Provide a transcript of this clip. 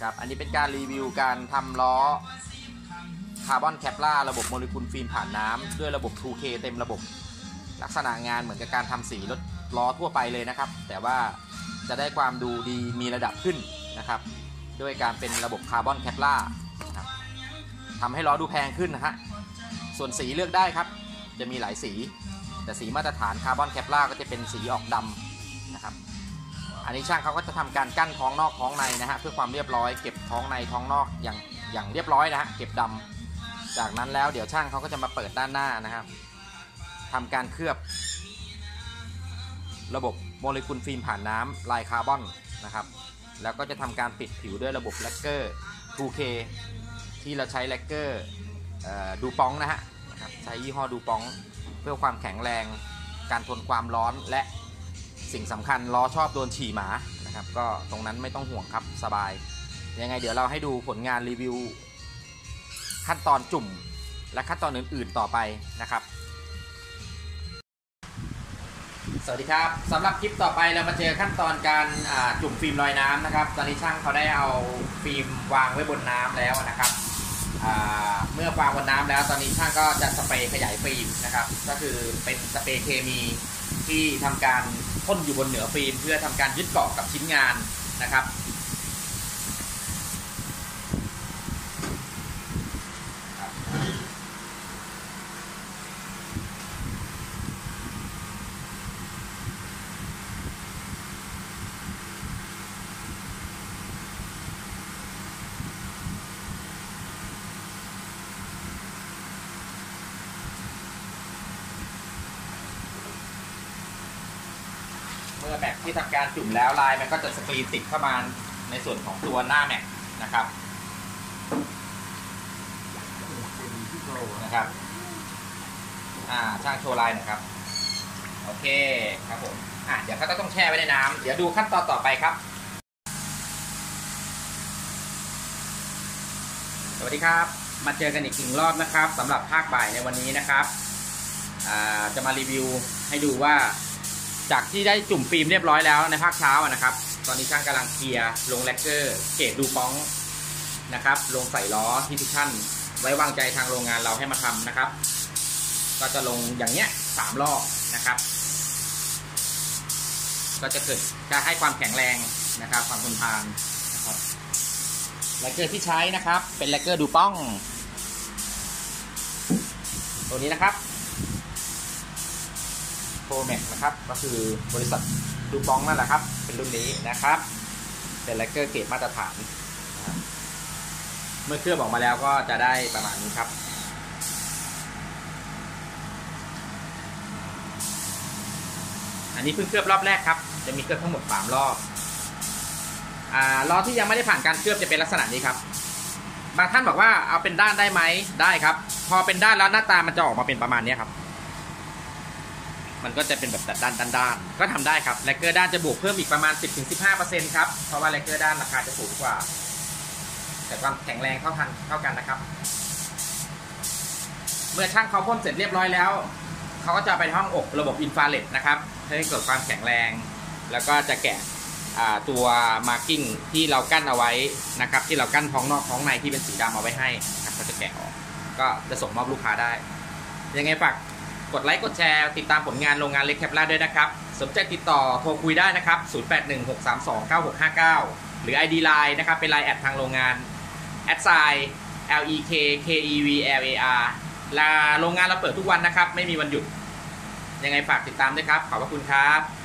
ครับอันนี้เป็นการรีวิวการทำล้อคาร์บอนแคปล่าระบบโมเลกุลฟิล์มผ่านน้ำด้วยระบบ 2K เต็มระบบลักษณะงานเหมือนกับการทำสีรถล้อทั่วไปเลยนะครับแต่ว่าจะได้ความดูดีมีระดับขึ้นนะครับด้วยการเป็นระบบคาร์บอนแคปล่าครับทำให้ล้อดูแพงขึ้นนะฮะส่วนสีเลือกได้ครับจะมีหลายสีแต่สีมาตรฐานคาร์บอนแคปล่าก็จะเป็นสีออกดำนะครับอันนี้ช่างเขาก็จะทำการกั้นท้องนอกท้องในนะฮะเพื่อความเรียบร้อยเก็บท้องในท้องนอกอย่างเรียบร้อยนะฮะเก็บดำจากนั้นแล้วเดี๋ยวช่างเขาก็จะมาเปิดด้านหน้านะครับทำการเคลือบระบบโมเลกุลฟิล์มผ่านน้ำลายคาร์บอนนะครับแล้วก็จะทำการปิดผิวด้วยระบบแลกเกอร์ 2K ที่เราใช้แลกเกอร์ดูปองนะฮะใช้ยี่ห้อดูปองเพื่อความแข็งแรงการทนความร้อนและสิ่งสำคัญล้อชอบโดนฉี่หมานะครับก็ตรงนั้นไม่ต้องห่วงครับสบายยังไงเดี๋ยวเราให้ดูผลงานรีวิวขั้นตอนจุ่มและขั้นตอนอื่นๆต่อไปนะครับสวัสดีครับสำหรับคลิปต่อไปเรามาเจอขั้นตอนการจุ่มฟิล์มลอยน้ำนะครับตอนนี้ช่างเขาได้เอาฟิล์มวางไว้บนน้ำแล้วนะครับเมื่อวางบนน้ำแล้วตอนนี้ช่างก็จะสเปรย์ขยายฟิล์มนะครับก็คือเป็นสเปรย์เคมีที่ทำการพ่นอยู่บนเหนือฟิล์มเพื่อทำการยึดเกาะกับชิ้นงานนะครับเมื่อแม็กที่ทำการจุ่มแล้วลายมันก็จะสกรีนติดเข้ามาในส่วนของตัวหน้าแม็กนะครับช่างโชว์ลายหน่อยครับโอเคครับผมเดี๋ยวเขาต้องแช่ไว้ในน้ำเดี๋ยวดูขั้นตอนต่อไปครับสวัสดีครับมาเจอกันอีกหนึ่งรอบนะครับสำหรับภาคบ่ายในวันนี้นะครับจะมารีวิวให้ดูว่าจากที่ได้จุ่มฟิล์มเรียบร้อยแล้วในภาคเช้านะครับตอนนี้ช่างกำลังเคลียร์ลงแลกเกอร์เกรดดูป้องนะครับลงใส่ล้อที่ทุกท่านไว้วางใจทางโรงงานเราให้มาทำนะครับก็จะลงอย่างเนี้ย3 รอบนะครับก็จะเกิดการให้ความแข็งแรงนะครับความทนทานนะครับแลกเกอร์ที่ใช้นะครับเป็นแลกเกอร์ดูป้องตัวนี้นะครับโฟแม็กนะครับก็คือบริษัทดูปองนั่นแหละครับเป็นรุ่นนี้นะครับเป็นแลกเกอร์เกรดมาตรฐานนะครับเมื่อเคลือบออกมาแล้วก็จะได้ประมาณนี้ครับอันนี้เพิ่งเคลือบรอบแรกครับจะมีเคลือบทั้งหมด3 รอบล้อที่ยังไม่ได้ผ่านการเคลือบจะเป็นลักษณะนี้ครับบางท่านบอกว่าเอาเป็นด้านได้ไหมได้ครับพอเป็นด้านแล้วหน้าตามันจะออกมาเป็นประมาณนี้ครับมันก็จะเป็นแบบด้านก็ทำได้ครับแลกเกอร์ด้านจะบวกเพิ่มอีกประมาณ 10-15% ครับเพราะว่าแลกเกอร์ด้านราคาจะสูงกว่าแต่ความแข็งแรงเท่ากันนะครับเมื่อช่างเขาพ่นเสร็จเรียบร้อยแล้วเขาก็จะไปห้องอบระบบอินฟราเรดนะครับให้เกิดความแข็งแรงแล้วก็จะแกะตัวมาร์กิ้งที่เรากั้นเอาไว้นะครับที่เรากั้นท้องนอกท้องในที่เป็นสีดำเอาไว้ให้นะครับก็จะแกะออกก็จะส่งมอบลูกค้าได้ยังไงฝากกดไลค์กดแชร์ติดตามผลงานโรงงานเล็กแคปล่าด้วยนะครับสนใจติดต่อโทรคุยได้นะครับ0816329659หรือ ID Line นะครับเป็น Line แอดทางโรงงาน@LEKKEVLAR โรงงานเราเปิดทุกวันนะครับไม่มีวันหยุดยังไงฝากติดตามด้วยครับขอบพระคุณครับ